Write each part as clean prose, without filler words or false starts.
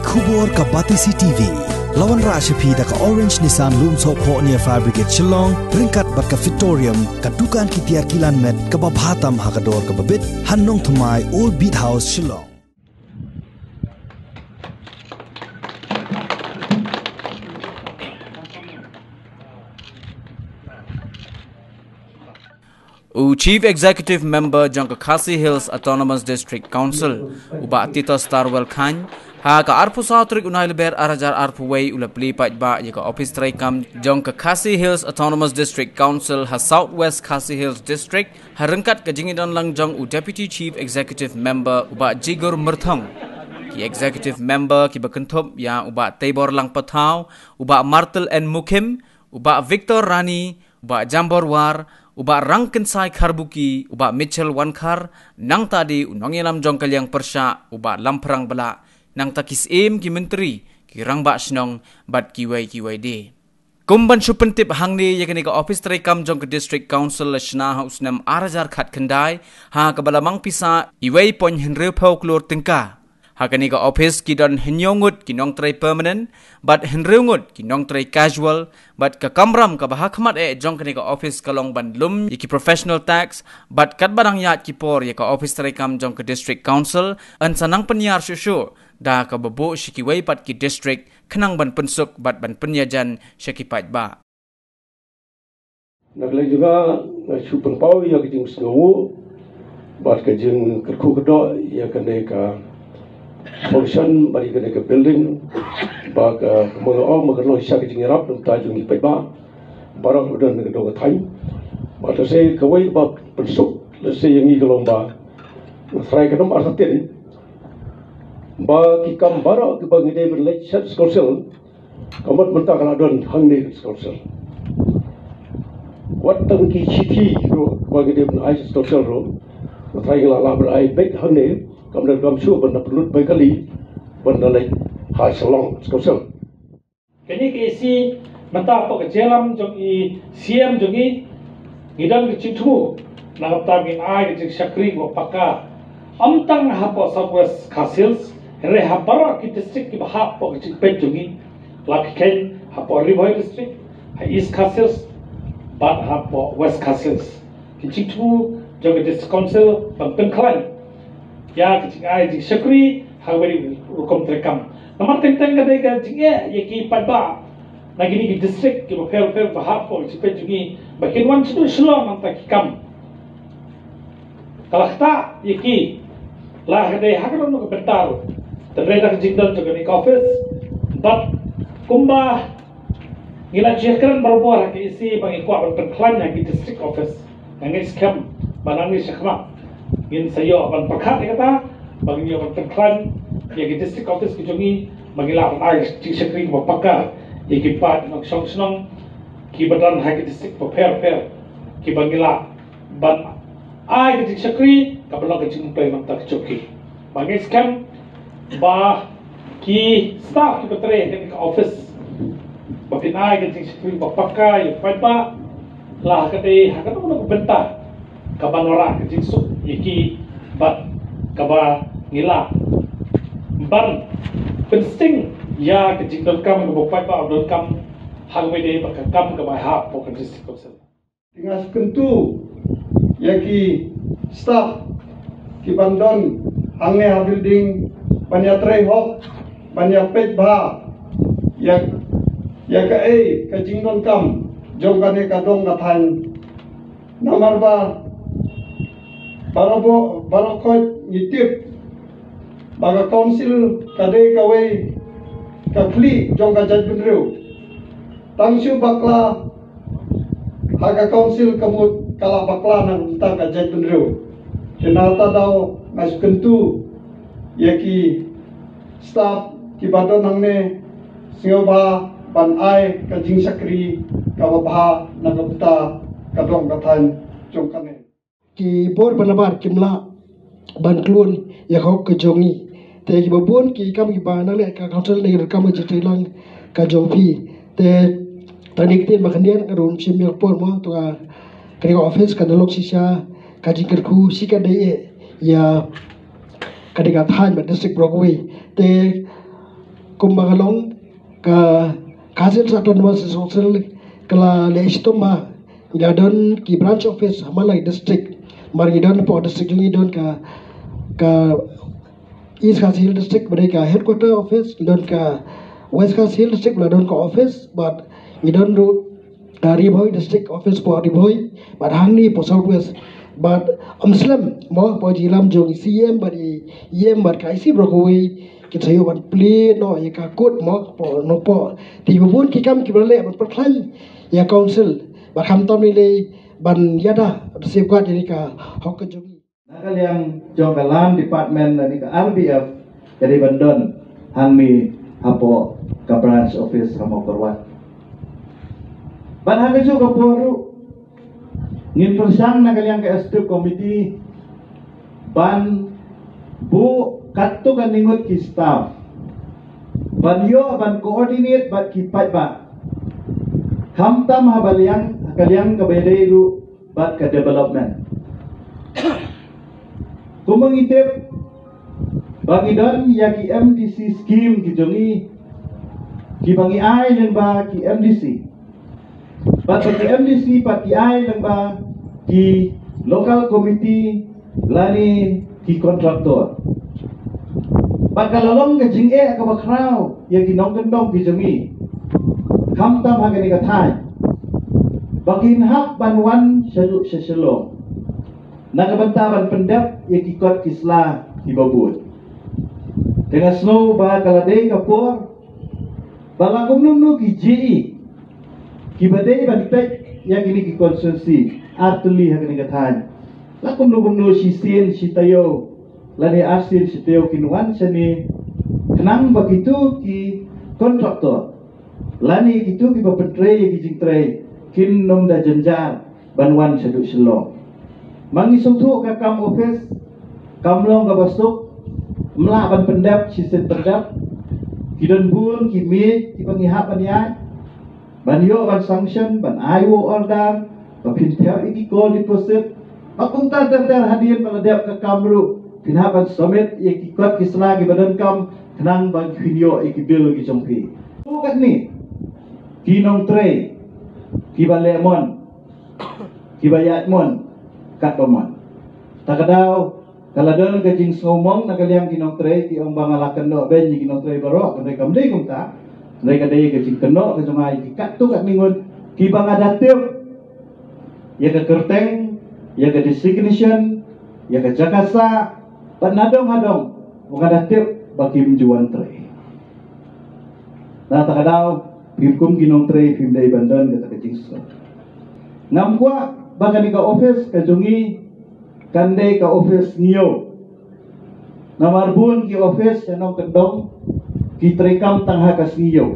Kubur ka Batisi TV. Lawan Rashapi da ka Orange Nissan Lumso Po near Fire Brigade Shillong, ringkat bat ka Victorium, ka Dukan Kitiar Kilan Met, ka Babhatam Hakador ka Babit, Hanong Thumai Old Beat House Shillong. Chief Executive Member Jangka Khasi Hills Autonomous District Council Uba Tito Starwell Khan ha ka arpu sautrik unai leber arajar arpu wei ula pli pat ba ya ka office trai kam Jangka Khasi Hills Autonomous District Council ha Southwest Khasi Hills District ha rengkat ka jingidon lang jang u Deputy Chief Executive Member Uba Jigur Merthong ki Executive Member ki bakentop ya Uba Tabor Lang Patau Uba Martel and Mukim Uba Victor Rani Uba Jambor War Uba Rangkensai Karbuki, Uba Mitchell Wankar, nang tadi unang yalam jongkal yang persya, Uba Lamperang Bala, nang takis ki menteri, ki rangba senong, bat kiwai de. Kumban supentip hangni yakni ka office terekam jongka district council lesna haus nam arajar khat kendai, ha ka balamang pisa, iwai pon henre pau klur tingka. Hakani ka office ki don henyongut ki nong tray permanent, but henreungut ki nong tray casual, but ka kamram ka bahakmat jong kani ka office kalong bandlum ki professional tax, but kat barang yat ki por ya ka office terekam jong ka district council, an sanang penyar syusyu, da ka babo shikiway pat ki district, kenang ban pensuk bat ban penyajan syakipat ba. Naglay juga supeng pau ya kijing snowu, bat kijing kerku kedok ya kene ka function bagi kena ke building bag mengaw mengenal hisap kejingerap dan tajung ipai ba barang udah dengan dong time mata saya kawai bab persuk lesai yang ini kalau ba try kenam arsatin ba kikam bara ke bagi dia berlek set council kamat mentah kalau don hang ni council wat tang ki city bagi dia berlek council ro try ngala berai baik hang ni kemudian kami suruh benda perlu baik kali benda lain hasilong sekosel. Kini kesi mentah apa kejelam jogi siam jogi ngidam kecil tu nak tagin ai kecil syakri gua pakar amtang apa Southwest Castles rehapara ki district ki bahap apa kecil pet jogi lakikan apa River District East Castles bat apa West Castles kecil tu jogi district council pengklan ya kecing ai di syakri hawari hukum terekam nomor tentang kadai ka jinge yaki padba lagi ni district ki fel bahap po sipe jungi bakin wan situ selo manta kikam kalakta yaki lah kadai hakron no bentar terreda jingdal juga ni office but kumba ngila jekran berbuah ki isi bang ikwa berklan ki district office ngis kam banangi syakma in sayo ban pakat kata bagi dia berteklan ya di district office kijongi bagi la ai ci sekri mo pakar ya ki pat nok song song ki badan ha ki district per ki bagi la ban ai ki sekri ka belok ki jumpai mantak choki bagi scam ba ki staff ki betre di office bagi ai ki sekri mo pakar ya pat ba lah kate ha ka no bentar kaban ora ki suk iki bat kaba ngila ban pensing ya kejingdon kam ke bopai ba don kam hangwe de ba kam ke ba ha po kan district council tingas kentu yaki staff ki bandon hangne ha building banya tray hok banya pet ba ya ka kejingdon kam jong kane ka dong na than nomor ba barokot nyitip baga council kadai kawai kafli jong ka jaj benru tangsu bakla haga council kamut kala bakla nang ta ka jaj benru kenata daw mas kentu yaki staff ki badon hangne singoba ban ai ka jing sakri ka babha nagapta kadong kathan jong kane ki bor banabar kimla ban klun ya kau kejongi te ki babon ki kam ki banang le ka council ne kam ji telang ka jopi te tanik te makandian ka ron sim yak por mo to ka office ka dalok sisa ka jikir khu sika de ya ka diga than ba district brockway te kumbangalong ka Kazil Autonomous Social kala leistoma gadon ki branch office Hamalai district margidon po district ni don ka East Kazil district mereka headquarter office don ka West Kazil district don ka office but idon ru Ribhoi district office po Ribhoi but hangni po Southwest but Muslim mo po jilam jong CM but EM but kaisi brokoi kita yo ban play no ya ka kut mo po no po ti bun ki kam ki bale ban perklai ya council ba kham tom ni le ban yada safeguard ni ka hok jong nakal yang jonggalan department ni ka RBF jadi bandon hang mi apo ka branch office hamo korwat ban hang ju ka poru ngin persang nakal yang ka STF committee ban bu katu kan ningut ki staff ban yo ban coordinate bat ki pat ba ham tam ha baliang kaliang ka bedairu bat ka development kumang itip bagi don ya ki MDC scheme ki jongi ki bangi ai nang ba ki MDC bat ki MDC pat ki ai nang ba ki local committee lani ki kontraktor Pagkalalong ka jing ka bakraw yang ginong gendong ki jami kam tam ha gani ka thai bagin hak banwan shalu shashalo nakabanta ban pendap yang kikot kisla ki babut dengan snow ba kalade ka por balagum nunu ki ji ki badai ban pek yang ini ki konsumsi artuli ha gani ka thai lakum nu si sin si tayo lani asil siteo kinuan seni kenang begitu ki kontraktor lani gitu ki bapentre ki jingtre kin nom da janjar banwan seduk selo mangi sutu ka kam office kamlong ka basuk mla ban pendap sisen pendap kidon bun ki mi ki pangihap paniai ban yo ban sanction ban ayo order bapin tiap iki call deposit akung ta ter hadir paladap ka kamru Kinapan summit yang ikut kisah ki badan kam kenang bang video iki bil ki jongpi. Bukan ni kinong tray ki balemon ki bayatmon kat pemon. Takadaw kaladon ka jing ngomong nakaliang kinong tray ki ang bangalakan no ben ki kinong tray baro kan kam dei kum ta. Mereka dei ka jing keno ka jomai ki kat tu kat ningon ki bangadatif ya ka kerteng ya ka designation ya ka jakasa Panadong-hadong mukadatif bagi menjuan tray. Nah takadaw pimkum ginong tray pimday bandan kata kecing so. Ngam kwa baka ni ka office kajongi kandai ka office niyo. Namarbun ki office yanong kendong kitrekam tangha kasiyo.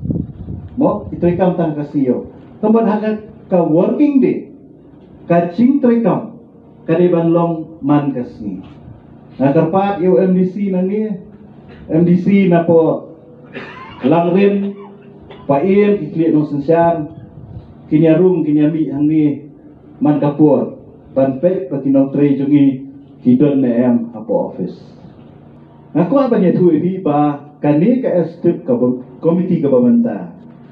Mo kitrekam tangha kasiyo. Kemudian haka ka working day kacing trekam kadiban long man kasni. Nah terpat yo MDC nangi MDC na po langrin pain ikli no sensian kinyarum kinyami hangi man kapur banpek patinong tray jungi kidon na em apo office. Aku apa nya tu ini ba kani ka STF ka komiti ka bamanta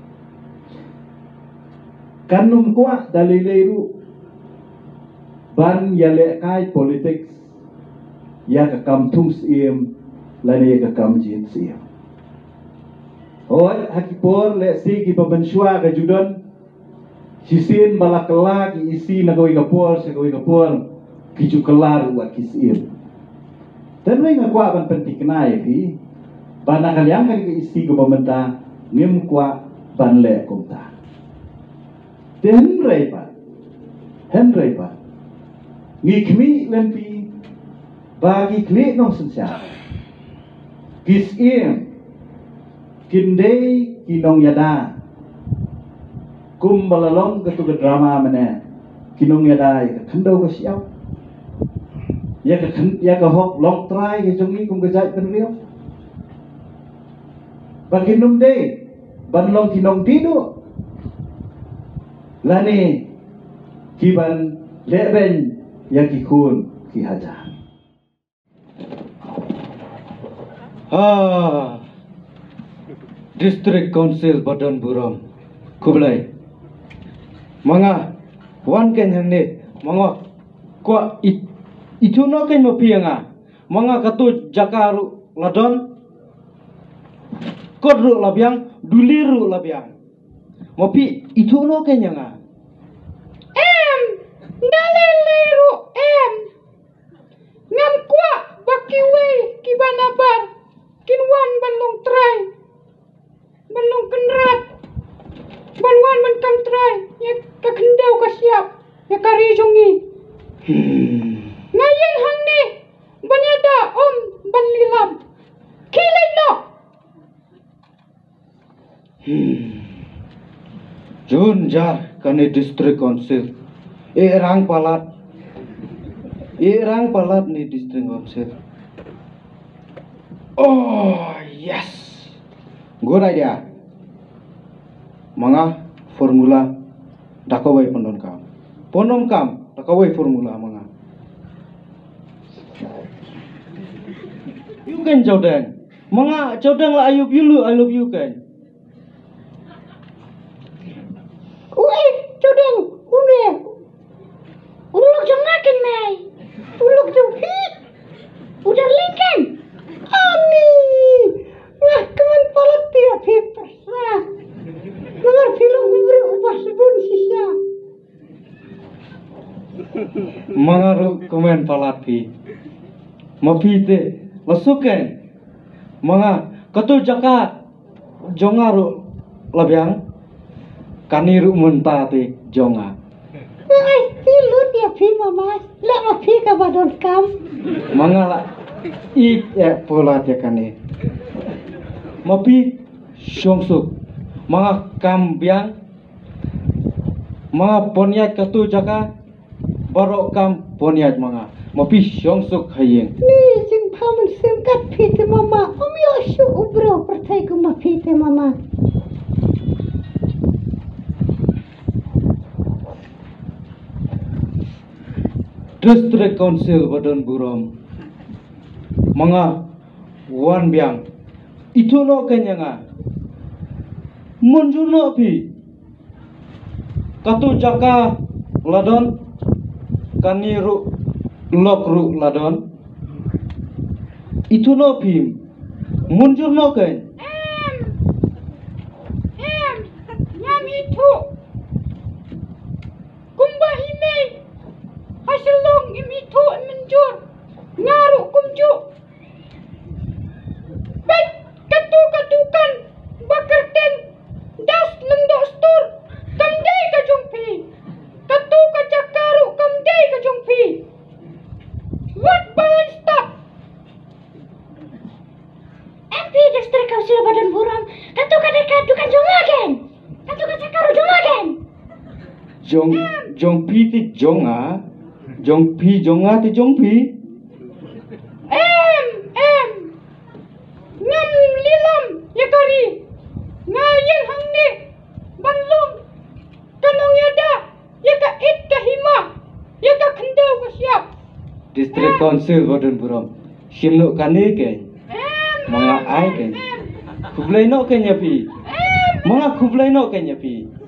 kanum kwa dalileru ban yale kai politics ya ka kam tung sim lani ya ka kam jin sim oi hakipor le si ki babanshwa ka judon sisin balakala ki isi na goi kapor sa goi kapor ki jukelar wa ki sim dan ring akwa ban penting kenai fi bana kaliang ka isi ka bamenta ngim kwa ban le kumta Henry pa ngikmi lempi bagi klik nong sensia kisim kindai kinong yada kum balalong ketu drama mana kinong yada khandau ka siap ya ka hok long try ke jongi kum gajai penriu bagi num dei ban long kinong dido lani kiban leben ya kikun ki haja District Council Badan Buram Kublai Manga wan ken hande manga kwa itu no ken mo pianga manga katu jakaru ladon kodru labiang duliru labiang mopi itu no ken yanga daleleru ngam kwa bakiwe kibanabar kinwan balong try balong kenrat balwan man kam try ya kakendau ka siap ya kari jongi ngayen hang ni banyada balilam kilay no Jun jar kani district council rang palat ni district council. Oh yes, good idea. Manga formula dakawai pondon kam dakawai formula manga. You can Jordan, manga Jordan la ayub yulu I love you kan. Jordan ulok jongaken mai ulok hit udah lengken ani wah keman palat tiap hipers wah nomor film gue ubah sebun sisa Mangaru komen palat pi mapi te masuken manga katu jaka jongaru labiang kaniru mentate jonga. Ay, tilu dia pi mama, la ma pi ka badon kam. Mangala pola te kane. Mapi syongsuk. Mga kambiang mga ponyat katu jaka barok kam ponyat mga. Mapi syongsuk hayeng. Ni sing paman singkat pi te mama. Om yo syu ubro pertai ku ma pi te mama. District Council Badan Buram mga wan biang itu no kenyanga munjul no pi katu jaka ladon kaniru lokru ladon itu no pi munjul no ken nyam itu kumba hime Asalong imito menjur ngaru kumju baik katukan bakar ten das lengdok stur kamdai ka jongpi katu ka cakaru kamdai ka jongpi what balance stop MP District Council Badan Buram katu ka dekat dukan jongagen katu ka cakaru jongagen jongpi ti jonga Jongpi jonga ti jongpi ngam lilam ya kari ngayen hangni banlum kanong yada ya ka it ka hima ya ka kendau ka siap District Council Badan Buram simno kane ke mga ai ke kublai no ke nyapi mga kublai no ke nyapi